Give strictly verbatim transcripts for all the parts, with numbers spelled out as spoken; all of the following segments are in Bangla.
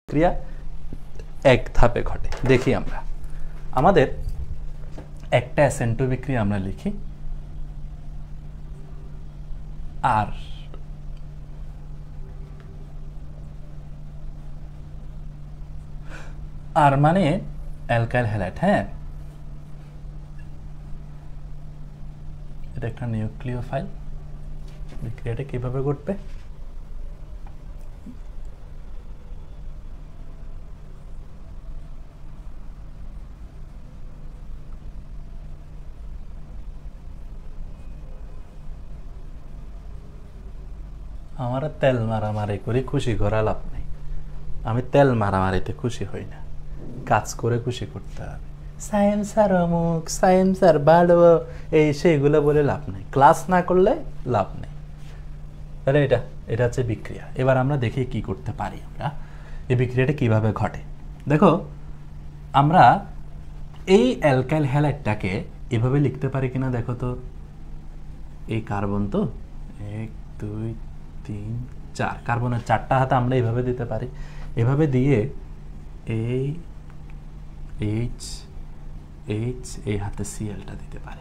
ক্রিয়া এক ধাপে ঘটে। দেখি আমরা আমাদের একটা অ্যাসেন্টো বিক্রিয়া আমরা লিখি আর আর মানে অ্যালকাইল হ্যালাইড। হ্যাঁ, এটা একটা নিউক্লিওফাইল। বিক্রিয়াটা কিভাবে ঘটবে? আমার তেল মারামারি করে খুশি করা লাভ নেই। আমি তেল মারামারিতে খুশি হই না, কাজ করে খুশি করতে হবে। সায়েন্স স্যার অমুক, সায়েন্স স্যার ভালো, এই সেইগুলো বলে লাভ নেই, ক্লাস না করলে লাভ নেই। তাহলে এটা এটা হচ্ছে বিক্রিয়া। এবার আমরা দেখি কি করতে পারি। আমরা এই বিক্রিয়াটা কিভাবে ঘটে দেখো। আমরা এই অ্যালকাইল হ্যালাইডটাকে এভাবে লিখতে পারি কিনা দেখো তো। এই কার্বন তো এক দুই তিন চার, কার্বনের চারটা হাতে আমরা এইভাবে দিতে পারি। এভাবে দিয়ে এই এইচ এইচ এই হাতে সিএলটা দিতে পারি।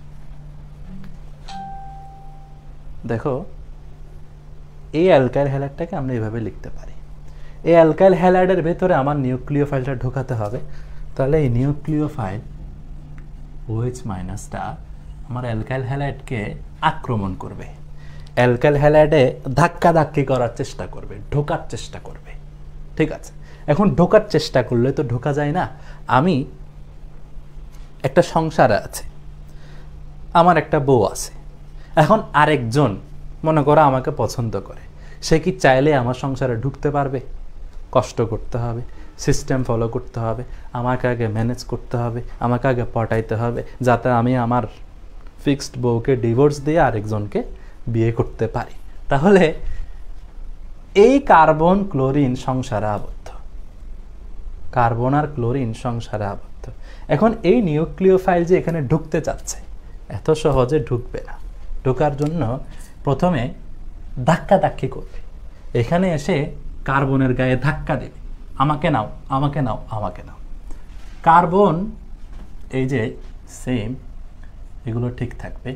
দেখো এই অ্যালকাইল হ্যালাইডটাকে আমরা এইভাবে লিখতে পারি। এই অ্যালকাইল হ্যালাইডের ভেতরে আমার নিউক্লিওফাইলটা ঢোকাতে হবে। তাহলে এই নিউক্লিওফাইল ওএইচ মাইনাসটা আমার অ্যালকাইল হ্যালাইডকে আক্রমণ করবে, অ্যালকাইল হ্যালাইডে ধাক্কা ধাক্কি করার চেষ্টা করবে, ঢোকার চেষ্টা করবে। ঠিক আছে, এখন ঢোকার চেষ্টা করলে তো ঢোকা যায় না। আমি একটা সংসারে আছে, আমার একটা বউ আছে, এখন আরেকজন মনে করো আমাকে পছন্দ করে, সে কি চাইলে আমার সংসারে ঢুকতে পারবে? কষ্ট করতে হবে, সিস্টেম ফলো করতে হবে, আমাকে আগে ম্যানেজ করতে হবে, আমাকে আগে পটাইতে হবে, যাতে আমি আমার ফিক্সড বউকে ডিভোর্স দিয়ে আরেকজনকে বিয়ে করতে পারি। তাহলে এই কার্বন ক্লোরিন সংসারে আবদ্ধ, কার্বন আর ক্লোরিন সংসারে আবদ্ধ। এখন এই নিউক্লিওফাইল যে এখানে ঢুকতে চাচ্ছে, এত সহজে ঢুকবে না। ঢোকার জন্য প্রথমে ধাক্কা ধাক্কি করবে, এখানে এসে কার্বনের গায়ে ধাক্কা দেবে, আমাকে নাও আমাকে নাও আমাকে নাও। কার্বন এই যে সেম, এগুলো ঠিক থাকবে।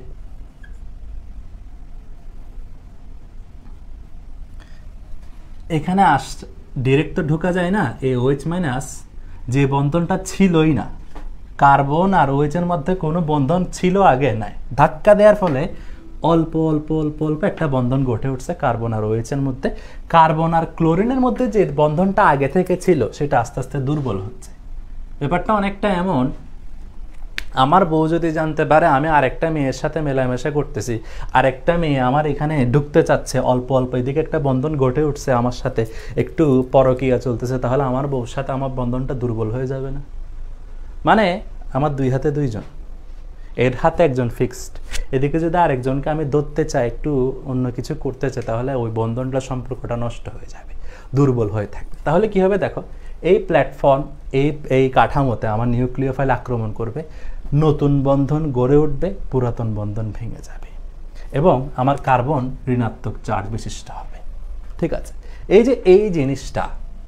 এখানে আস ডিরেক্ট তো ঢোকা যায় না। এই ওএইচ মাইনাস যে বন্ধনটা ছিলই না, কার্বন আর ওএইচ এর মধ্যে কোনো বন্ধন ছিল আগে নাই, ধাক্কা দেওয়ার ফলে অল্প অল্প অল্প অল্প একটা বন্ধন গঠে উঠছে কার্বন আর ওএইচ এর মধ্যে। কার্বন আর ক্লোরিনের মধ্যে যে বন্ধনটা আগে থেকে ছিল সেটা আস্তে আস্তে দুর্বল হচ্ছে। ব্যাপারটা অনেকটা এমন, আমার বউ যদি জানতে পারে আমি আরেকটা মেয়ের সাথে মেলামেশা করতেছি, আরেকটা মেয়ে আমার এখানে ঢুকতে চাচ্ছে অল্প অল্প, এদিকে একটা বন্ধন গঠে উঠছে, আমার সাথে একটু পরকীয়া চলতেছে, তাহলে আমার বউর সাথে আমার বন্ধনটা দুর্বল হয়ে যাবে না? মানে আমার দুই হাতে দুইজন, এর হাতে একজন ফিক্সড, এদিকে যদি আরেকজনকে আমি ধরতে চাই, একটু অন্য কিছু করতে চাই, তাহলে ওই বন্ধনটা সম্পর্কটা নষ্ট হয়ে যাবে, দুর্বল হয়ে থাকবে। তাহলে কি হবে দেখো, এই প্ল্যাটফর্ম এই এই কাঠামোতে আমার নিউক্লিওফাইল আক্রমণ করবে, নতুন বন্ধন গড়ে উঠবে, পুরাতন বন্ধন ভেঙে যাবে এবং আমার কার্বন ঋণাত্মক চার্জ বিশিষ্ট হবে। ঠিক আছে, এই যে এই জিনিসটা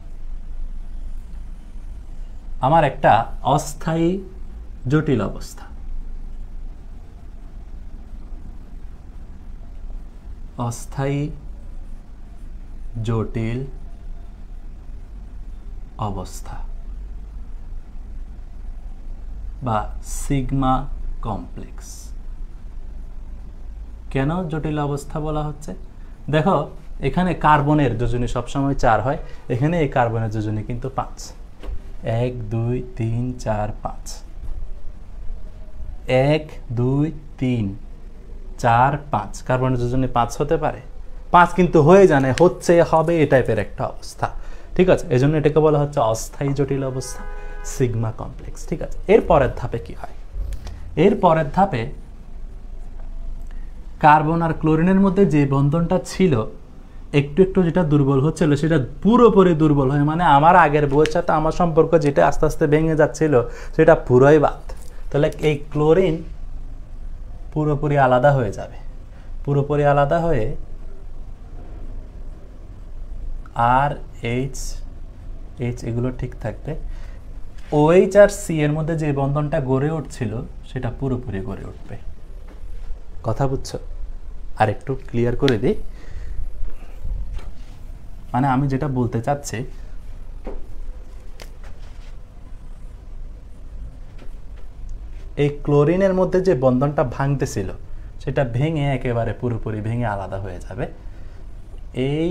আমার একটা অস্থায়ী জটিল অবস্থা, অস্থায়ী জটিল অবস্থা বা সিগমা কমপ্লেক্স। কেন জটিল অবস্থা বলা হচ্ছে? দেখো এখানে কার্বনের যোজনী সবসময় চার হয়, এখানে এই কার্বনের যোজনী কিন্তু পাঁচ। এক দুই তিন চার পাঁচ, এক দুই তিন চার পাঁচ, কার্বনের যোজনী পাঁচ হতে পারে, পাঁচ কিন্তু হয়ে জানে হচ্ছে হবে এই টাইপের একটা অবস্থা। ঠিক আছে, এই জন্য এটাকে বলা হচ্ছে অস্থায়ী জটিল অবস্থা, সিগমা কমপ্লেক্স। ঠিক আছে, এর পরের ধাপে কি হয়? এর পরের ধাপে কার্বন আর ক্লোরিনের মধ্যে যে বন্ধনটা ছিল একটু একটু যেটা দুর্বল হচ্ছিল, সেটা পুরোপুরি দুর্বল হয়, মানে আমার আগের বউয়ের সাথে আমার সম্পর্ক যেটা আস্তে আস্তে ভেঙে যাচ্ছিল সেটা পুরোই বাদ। তাহলে এই ক্লোরিন পুরোপুরি আলাদা হয়ে যাবে, পুরোপুরি আলাদা হয়ে আর এইচ এইচ এগুলো ঠিক থাকবে। ওএইচ আর সি এর মধ্যে যে বন্ধনটা গড়ে উঠছিল সেটা পুরোপুরি গড়ে উঠবে। কথা বুঝছো? আর একটু ক্লিয়ার করে দিই, মানে আমি যেটা বলতে চাচ্ছি এই ক্লোরিনের মধ্যে যে বন্ধনটা ভাঙতেছিল সেটা ভেঙে একেবারে পুরোপুরি ভেঙে আলাদা হয়ে যাবে। এই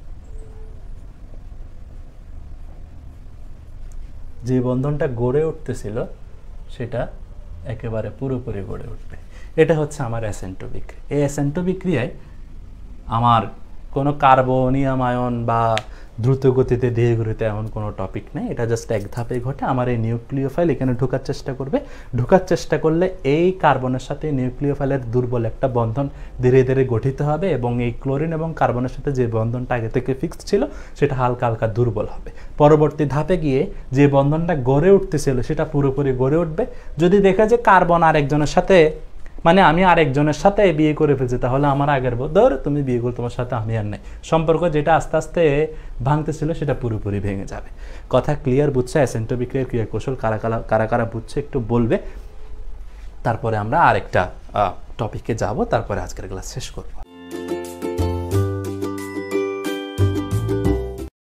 যে বন্ধনটা গড়ে উঠতেছিল সেটা একেবারে পুরোপুরি গড়ে উঠবে। এটা হচ্ছে আমার অ্যাসেন্টো বিক্রিয়া। এই অ্যাসেন্টো বিক্রিয়ায় আমার কোনো কার্বনিয়াম আয়ন বা দ্রুত গতিতে ধীরে গতিতে এমন কোনো টপিক নেই, এটা জাস্ট এক ধাপে ঘটে। আমার এই নিউক্লিওফাইল এখানে ঢোকার চেষ্টা করবে, ঢোকার চেষ্টা করলে এই কার্বনের সাথে নিউক্লিওফাইলের দুর্বল একটা বন্ধন ধীরে ধীরে গঠিত হবে এবং এই ক্লোরিন এবং কার্বনের সাথে যে বন্ধনটা আগে থেকে ফিক্সড ছিল সেটা হালকা হালকা দুর্বল হবে। পরবর্তী ধাপে গিয়ে যে বন্ধনটা গড়ে উঠতেছিল সেটা পুরোপুরি গড়ে উঠবে। যদি দেখা যায় কার্বন আরেকজনের সাথে, মানে আমি আরেকজনের সাথে বিয়ে করে ফেলছি, তাহলে আমার আগের ধর তুমি বিয়ে করো, তোমার সাথে আমি আর নাই, সম্পর্ক যেটা আস্তে আস্তে ভাঙতেছিল সেটা পুরোপুরি ভেঙে যাবে। কথা ক্লিয়ার? বুঝছে অ্যাসেন্টো বিক্রিয়ার ক্রিয়া কৌশল কারা কারা কারা কারা বুঝছে একটু বলবে, তারপরে আমরা আরেকটা টপিকে যাব, তারপরে আজকের ক্লাস শেষ করব।